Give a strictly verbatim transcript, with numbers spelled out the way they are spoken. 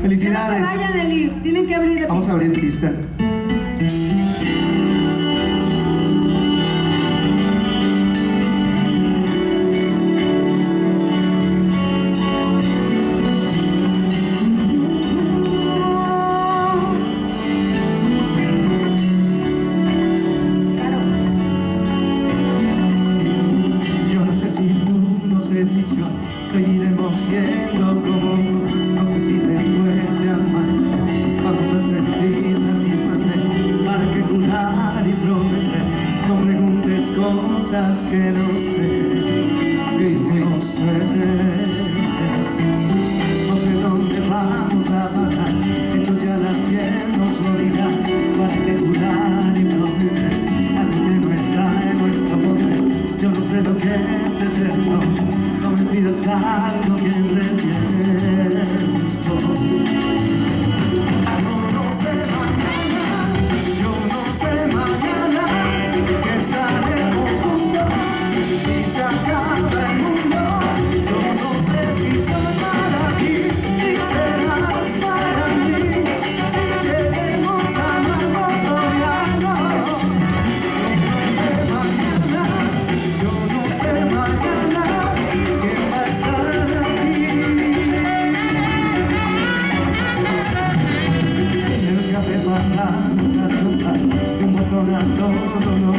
Felicidades. No se vayan, Eli. Tienen que abrir. Vamos a abrir pista. Si yo seguiremos siendo como no sé si después de amanecer vamos a sentir la misma sed, particular y prometer. No preguntes cosas que no sé, que no sé. No sé dónde vamos a parar, eso ya la piel nos lo dirá. Particular y prometer, algo que no está en nuestro poder. Yo no sé lo que es eterno, no me pidas algo que es de tiempo. Yo no sé mañana, yo no sé mañana si estaremos juntos, si se acaba el mundo. Yo no sé si soy para ti y serás para mí, si lleguemos a amarnos o ya no. Yo no sé mañana quién va a estar aquí. En el café pasamos a chocar de un botón a todo.